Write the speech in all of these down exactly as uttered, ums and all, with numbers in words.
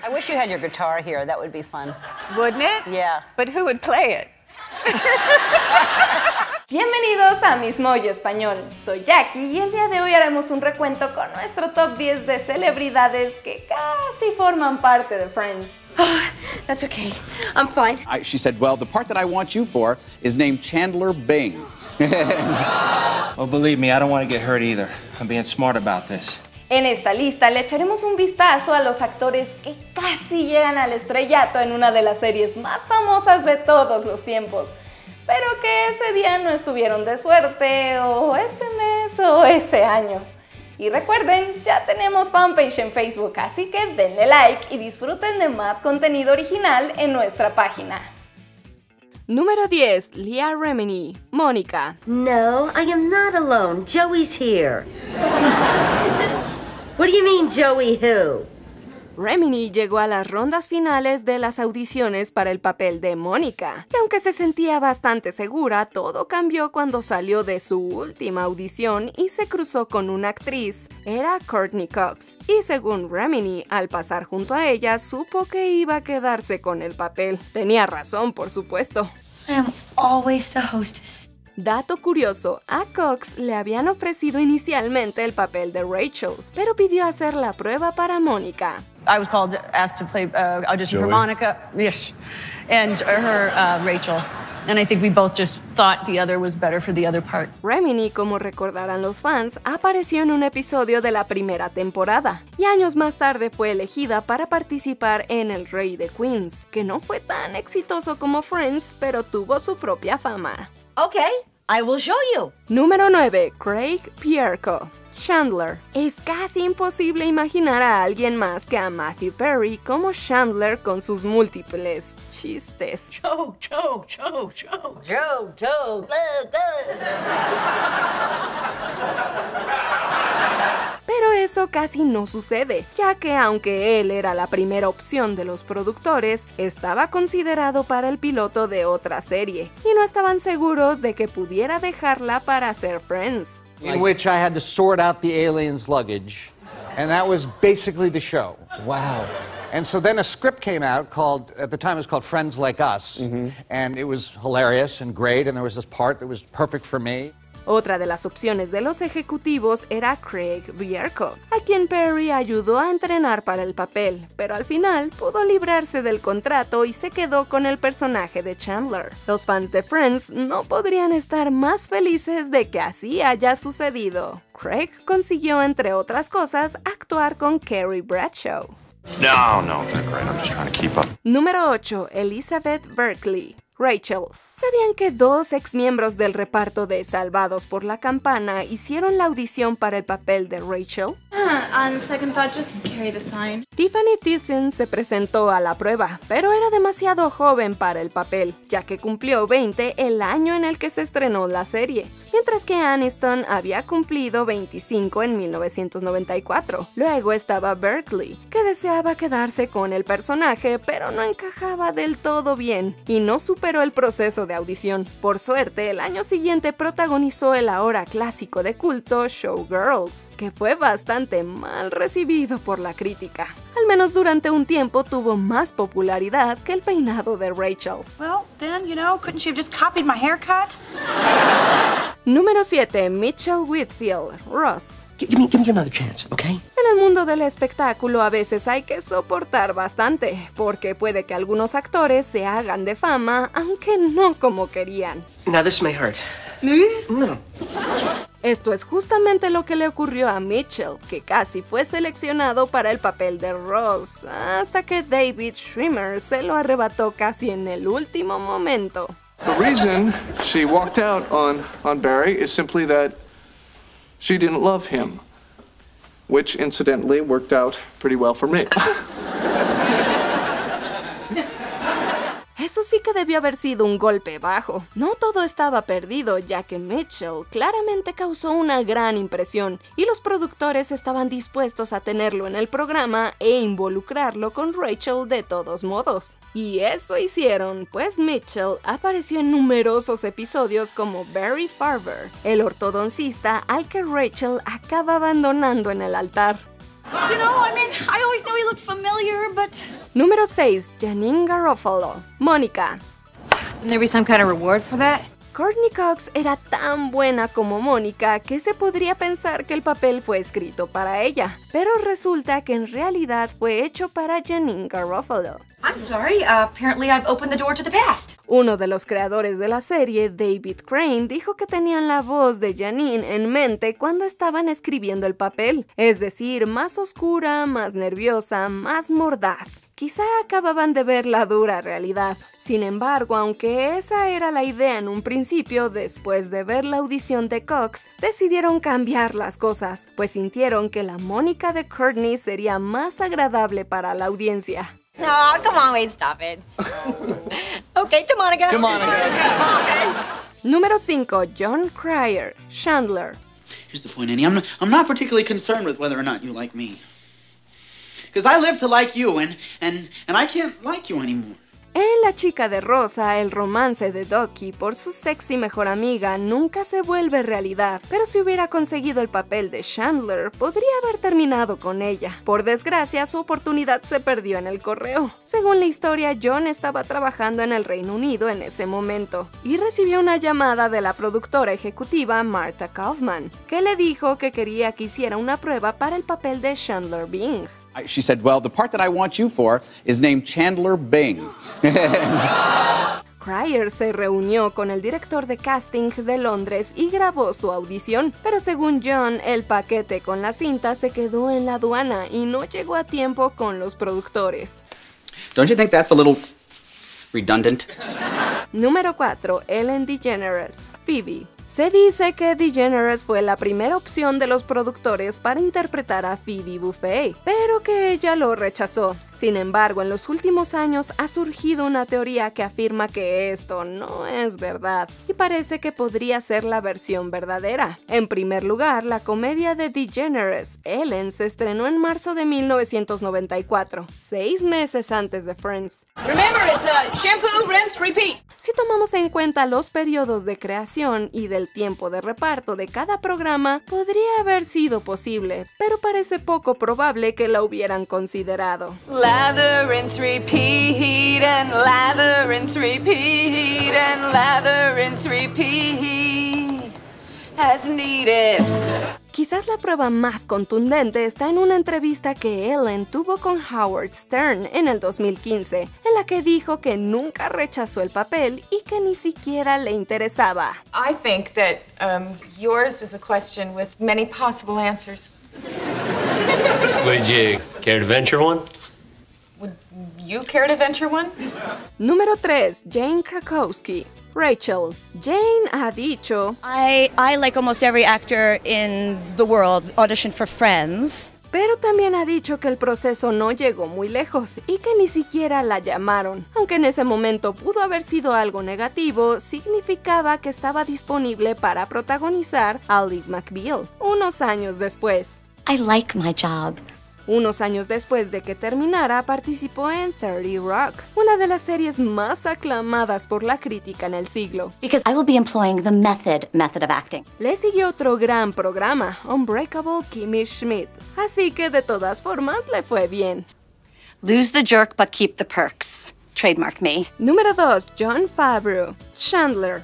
I wish you had your guitar here. That would be fun. Wouldn't it? Yeah. But who would play it? Bienvenidos a Miss Mojo Español, soy Jackie y el día de hoy haremos un recuento con nuestro top diez de celebridades que casi forman parte de Friends. Oh, that's okay. I'm fine. I, she said, well, the part that I want you for is named Chandler Bing. Well, believe me, I don't want to get hurt either. I'm being smart about this. En esta lista le echaremos un vistazo a los actores que casi llegan al estrellato en una de las series más famosas de todos los tiempos, pero que ese día no estuvieron de suerte, o ese mes, o ese año. Y recuerden, ya tenemos fanpage en Facebook, así que denle like y disfruten de más contenido original en nuestra página. Número diez. Leah Remini, Mónica. No, I am not alone. Joey's here. What do you mean, Joey who? Remini llegó a las rondas finales de las audiciones para el papel de Mónica, y aunque se sentía bastante segura, todo cambió cuando salió de su última audición y se cruzó con una actriz. Era Courtney Cox, y según Remini, al pasar junto a ella, supo que iba a quedarse con el papel. Tenía razón, por supuesto. I am always the hostess. Dato curioso, a Cox le habían ofrecido inicialmente el papel de Rachel, pero pidió hacer la prueba para Mónica. I was called, asked to play, uh, audition for Monica. Yes. And her, uh, Rachel. And I think we both just thought the other was better for the other part. Remini, como recordarán los fans, apareció en un episodio de la primera temporada, y años más tarde fue elegida para participar en El Rey de Queens, que no fue tan exitoso como Friends, pero tuvo su propia fama. Okay, I will show you. Número nueve. Craig Pierco, Chandler. Es casi imposible imaginar a alguien más que a Matthew Perry como Chandler con sus múltiples chistes. Joe, Joe, Joe, Joe. Joe, Joe, blah, blah. Pero eso casi no sucede, ya que aunque él era la primera opción de los productores, estaba considerado para el piloto de otra serie, y no estaban seguros de que pudiera dejarla para hacer Friends. In which I had to sort out the aliens' luggage, and that was basically the show. Wow. And so then a script came out called, at the time it was called Friends Like Us, mm-hmm. and it was hilarious and great, and there was this part that was perfect for me. Otra de las opciones de los ejecutivos era Craig Bierko, a quien Perry ayudó a entrenar para el papel, pero al final pudo librarse del contrato y se quedó con el personaje de Chandler. Los fans de Friends no podrían estar más felices de que así haya sucedido. Craig consiguió, entre otras cosas, actuar con Carrie Bradshaw. No, no, they're great. I'm just trying to keep up. Número ocho. Elizabeth Berkley, Rachel. ¿Sabían que dos exmiembros del reparto de Salvados por la Campana hicieron la audición para el papel de Rachel? Uh, on second thought, just carry the sign. Tiffany Thiessen se presentó a la prueba, pero era demasiado joven para el papel, ya que cumplió veinte el año en el que se estrenó la serie, mientras que Aniston había cumplido veinticinco en mil novecientos noventa y cuatro. Luego estaba Berkley, que deseaba quedarse con el personaje, pero no encajaba del todo bien, y no superó el proceso de audición. Por suerte, el año siguiente protagonizó el ahora clásico de culto Showgirls, que fue bastante mal recibido por la crítica. Al menos durante un tiempo tuvo más popularidad que el peinado de Rachel. Well, then, you know, couldn't you have just copied my haircut? Número siete. Mitchell Whitfield, Ross. Give me, give me another chance, okay? En el mundo del espectáculo a veces hay que soportar bastante, porque puede que algunos actores se hagan de fama, aunque no como querían. Now this may hurt. ¿Me? No. Esto es justamente lo que le ocurrió a Mitchell, que casi fue seleccionado para el papel de Ross, hasta que David Schwimmer se lo arrebató casi en el último momento. The reason she walked out on, on Barry is simply that she didn't love him, which incidentally worked out pretty well for me. Eso sí que debió haber sido un golpe bajo. No todo estaba perdido, ya que Mitchell claramente causó una gran impresión, y los productores estaban dispuestos a tenerlo en el programa e involucrarlo con Rachel de todos modos. Y eso hicieron, pues Mitchell apareció en numerosos episodios como Barry Farber, el ortodoncista al que Rachel acaba abandonando en el altar. You know, I mean, I always knew he looked familiar. familiar, but... Número seis. Janeane Garofalo. Mónica. Can there be some kind of reward for that? Courteney Cox era tan buena como Mónica que se podría pensar que el papel fue escrito para ella, pero resulta que en realidad fue hecho para Janeane Garofalo. I'm sorry, uh, apparently I've opened the door to the past. Uno de los creadores de la serie, David Crane, dijo que tenían la voz de Janeane en mente cuando estaban escribiendo el papel, es decir, más oscura, más nerviosa, más mordaz. Quizá acababan de ver la dura realidad. Sin embargo, aunque esa era la idea en un principio, después de ver la audición de Cox, decidieron cambiar las cosas, pues sintieron que la Mónica de Courteney sería más agradable para la audiencia. No, come on, wait, stop it. Okay, to Monica. To Monica. Número cinco. Jon Cryer. Chandler. Here's the point, Annie. I'm not, I'm not particularly concerned with whether or not you like me. Because I live to like you, and, and, and I can't like you anymore. En La chica de rosa, el romance de Ducky por su sexy mejor amiga nunca se vuelve realidad, pero si hubiera conseguido el papel de Chandler, podría haber terminado con ella. Por desgracia, su oportunidad se perdió en el correo. Según la historia, Jon estaba trabajando en el Reino Unido en ese momento, y recibió una llamada de la productora ejecutiva Martha Kaufman, que le dijo que quería que hiciera una prueba para el papel de Chandler Bing. She said, well, the part that I want you for is named Chandler Bing. Cryer se reunió con el director de casting de Londres y grabó su audición, pero según Jon, el paquete con la cinta se quedó en la aduana y no llegó a tiempo con los productores. Don't you think that's a little redundant? Número cuatro. Ellen DeGeneres. Phoebe. Se dice que DeGeneres fue la primera opción de los productores para interpretar a Phoebe Buffay, pero que ella lo rechazó. Sin embargo, en los últimos años ha surgido una teoría que afirma que esto no es verdad, y parece que podría ser la versión verdadera. En primer lugar, la comedia de DeGeneres, Ellen, se estrenó en marzo de mil novecientos noventa y cuatro, seis meses antes de Friends. Remember, it's a shampoo, rinse, repeat. Si tomamos en cuenta los periodos de creación y del tiempo de reparto de cada programa, podría haber sido posible, pero parece poco probable que la hubieran considerado. Lather, rinse, repeat, and lather, rinse, repeat, and lather, rinse, repeat, as needed. Quizás la prueba más contundente está en una entrevista que Ellen tuvo con Howard Stern en el dos mil quince, en la que dijo que nunca rechazó el papel y que ni siquiera le interesaba. I think that um, yours is a question with many possible answers. Would you care to venture one? Would you care to venture one? Número tres. Jane Krakowski. Rachel. Jane ha dicho, I, I, like almost every actor in the world, auditioned for Friends. Pero también ha dicho que el proceso no llegó muy lejos y que ni siquiera la llamaron. Aunque en ese momento pudo haber sido algo negativo, significaba que estaba disponible para protagonizar a Ally McBeal unos años después. I like my job. Unos años después de que terminara, participó en thirty Rock, una de las series más aclamadas por la crítica en el siglo. Because I will be employing the method method of acting. Le siguió otro gran programa, Unbreakable Kimmy Schmidt, así que de todas formas le fue bien. Lose the jerk but keep the perks. Trademark me. Número dos. Jon Favreau. Chandler.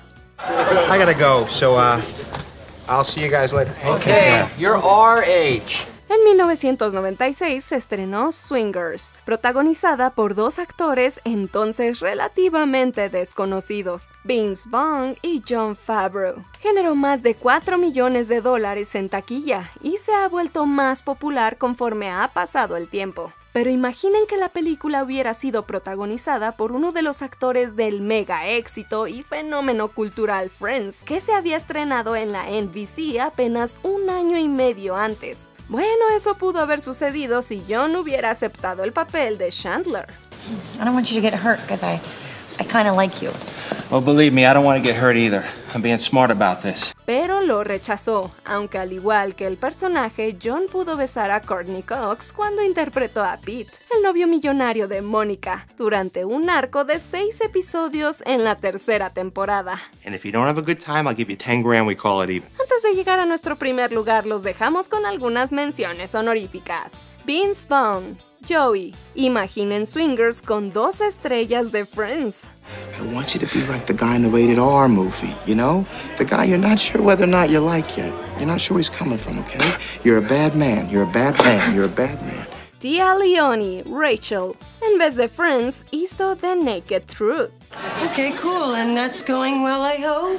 I gotta go, so uh, I'll see you guys later. Okay, you're our age. En mil novecientos noventa y seis se estrenó Swingers, protagonizada por dos actores entonces relativamente desconocidos, Vince Vaughn y Jon Favreau. Generó más de cuatro millones de dólares en taquilla y se ha vuelto más popular conforme ha pasado el tiempo. Pero imaginen que la película hubiera sido protagonizada por uno de los actores del mega éxito y fenómeno cultural Friends, que se había estrenado en la N B C apenas un año y medio antes. Bueno, eso pudo haber sucedido si Jon hubiera aceptado el papel de Chandler. I don't want you to get hurt because I, I kind of like you. Well, believe me, I don't want to get hurt either. I'm being smart about this. Pero lo rechazó, aunque al igual que el personaje, Jon pudo besar a Courteney Cox cuando interpretó a Pete, el novio millonario de Mónica, durante un arco de seis episodios en la tercera temporada. And if you don't have a good time, I'll give you ten grand, we call it even. Antes de llegar a nuestro primer lugar, los dejamos con algunas menciones honoríficas. Vince Vaughn, Joey. Imaginen swingers con dos estrellas de Friends. I want you to be like the guy in the rated R movie, you know? The guy you're not sure whether or not you like yet. You're not sure where he's coming from, okay? You're a bad man. You're a bad man. You're a bad man. Tia Leone, Rachel. En vez de Friends, hizo The Naked Truth. Okay, cool. And that's going well, I hope?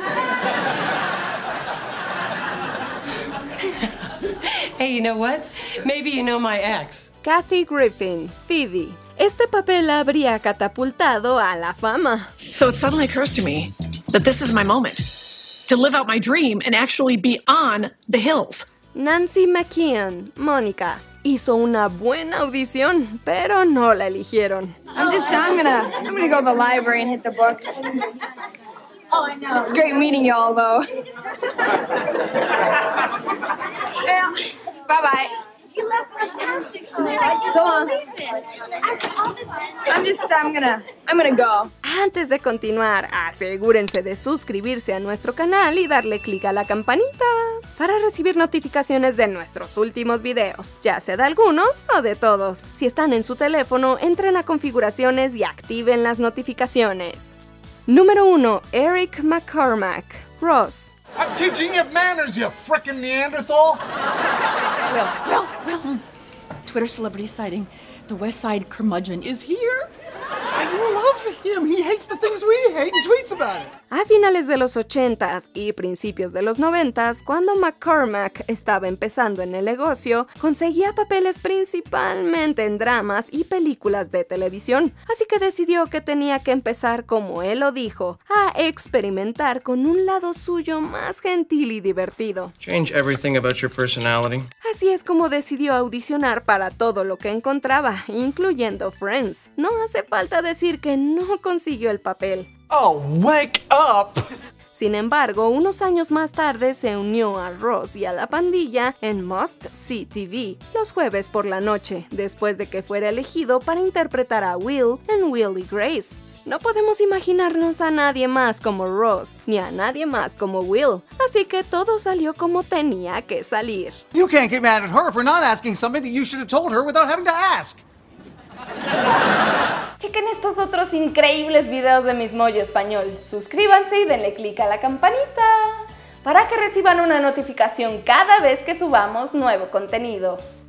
Hey, you know what? Maybe you know my ex. Kathy Griffin, Phoebe. Este papel la habría catapultado a la fama. So it suddenly occurs to me that this is my moment to live out my dream and actually be on the hills. Nancy McKeon, Mónica. Hizo una buena audición, pero no la eligieron. I'm just I'm gonna I'm gonna go to the library and hit the books. Oh, I know. It's great meeting y'all, though. Yeah. Bye bye. You look fantastic. So long. I'm just I'm gonna I'm gonna go. Antes de continuar, asegúrense de suscribirse a nuestro canal y darle clic a la campanita para recibir notificaciones de nuestros últimos videos, ya sea de algunos o de todos. Si están en su teléfono, entren a configuraciones y activen las notificaciones. Número uno. Eric McCormack, Ross. I'm teaching you manners, you frickin' Neanderthal! Well, well, well. Twitter celebrity sighting. The West Side curmudgeon is here. I love him. He hates the things we hate and tweets about it. A finales de los ochentas y principios de los noventas, cuando McCormack estaba empezando en el negocio, conseguía papeles principalmente en dramas y películas de televisión, así que decidió que tenía que empezar, como él lo dijo, a experimentar con un lado suyo más gentil y divertido. Change everything about your personality. Así es como decidió audicionar para todo lo que encontraba, incluyendo Friends. No hace falta decir que no consiguió el papel. Oh, wake up! Sin embargo, unos años más tarde se unió a Ross y a la pandilla en Must See T V los jueves por la noche, después de que fuera elegido para interpretar a Will en Will y Grace. No podemos imaginarnos a nadie más como Ross, ni a nadie más como Will, así que todo salió como tenía que salir. You can't get mad at her for not asking something that you should have told her without having to ask. Chequen estos otros increíbles videos de Miss Moyo Español. Suscríbanse y denle click a la campanita para que reciban una notificación cada vez que subamos nuevo contenido.